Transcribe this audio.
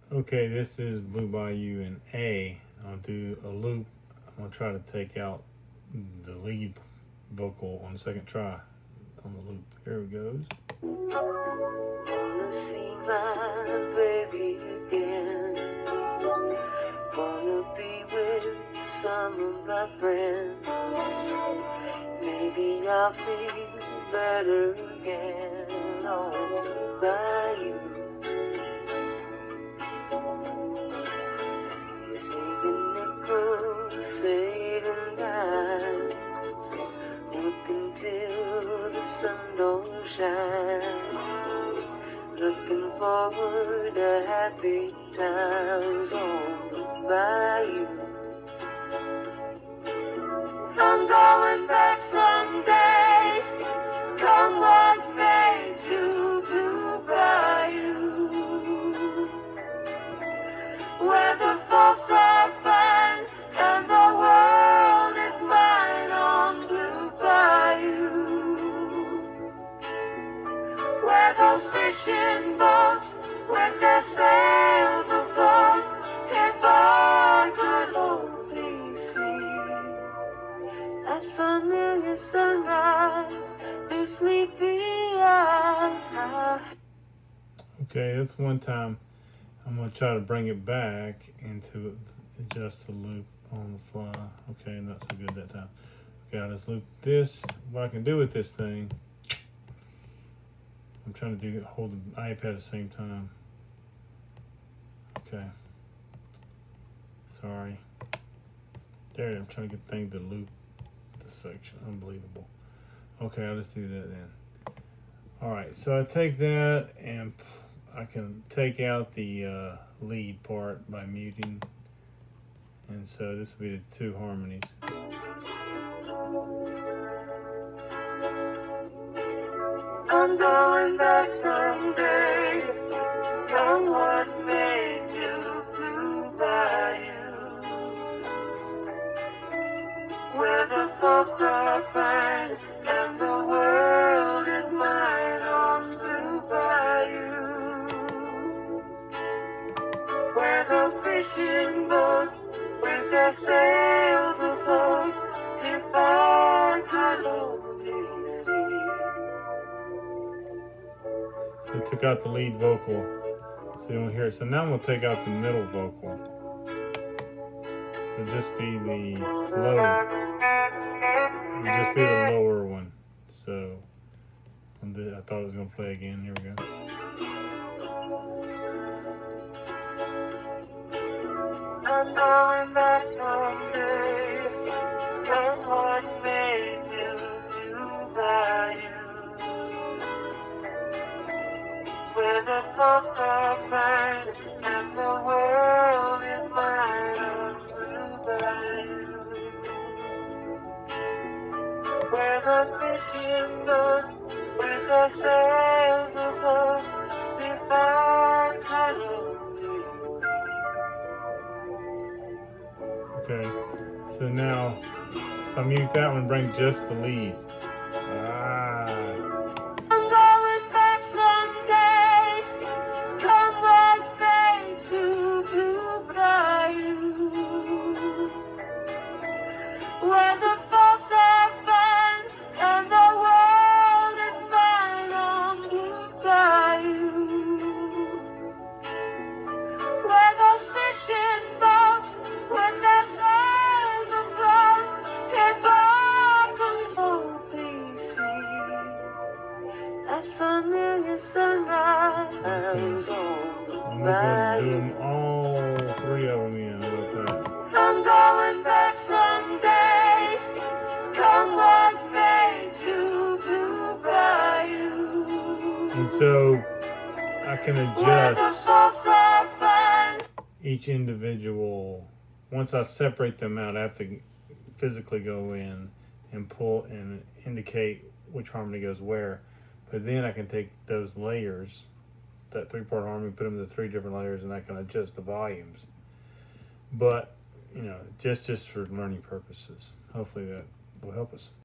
Okay, this is Blue Bayou in A. I'll do a loop. I'm gonna try to take out the lead vocal on the second try on the loop. Here it goes. Wanna see my baby again. Wanna be with some of my friends. Maybe I'll feel better again on the bayou. Saving nickels, saving dimes. Working till the sun don't shine. Looking forward to happy times on the bayou. I'm going back someday, come what may, to Blue Bayou, where the folks are fine and the world is mine on Blue Bayou, where those fishing boats with their sails afloat, if I could only see that familiar sunrise through sleepy eyes. Okay, that's one time. I'm gonna try to bring it back into adjust the loop on the fly. Okay, not so good that time. Okay, I'll just loop this. What I can do with this thing, I'm trying to hold the iPad at the same time. Okay. Sorry. There, I'm trying to get the thing to loop the section. Unbelievable. Okay, I'll just do that then. Alright, so I take that and I can take out the lead part by muting. And so this will be the two harmonies. I'm going back someday, come what may, to Blue Bayou, where the folks are fine and the world is mine on Blue Bayou, where those fishing boats with their sails afloat, if I could only see. So I took out the lead vocal, so you don't hear it. So now I'm going to take out the middle vocal. It'll just be the low. It'll just be the lower one. So I thought it was going to play again. Here we go. I'm going back someday, come what may, to Blue Bayou, where the folks are fine and the world is mine on Blue Bayou, where those fishing boats with their sails afloat, if I could only Okay, so now if I mute that one, bring just the lead. I'm going back someday, come what may, to Blue Bayou, where the folks are fine and the world is mine on Blue Bayou, where those fishing boats with their sails afloat, if I could only see that familiar sunrise on the I'm going to do them bayou. all three of them in. How about that? I'm going back someday, come what may, to Blue Bayou, And so I can where the adjust folks are fine. each individual. Once I separate them out, I have to physically go in and pull and indicate which harmony goes where. But then I can take those layers, that three-part harmony, put them into three different layers, and I can adjust the volumes. But, you know, just for learning purposes. Hopefully that will help us.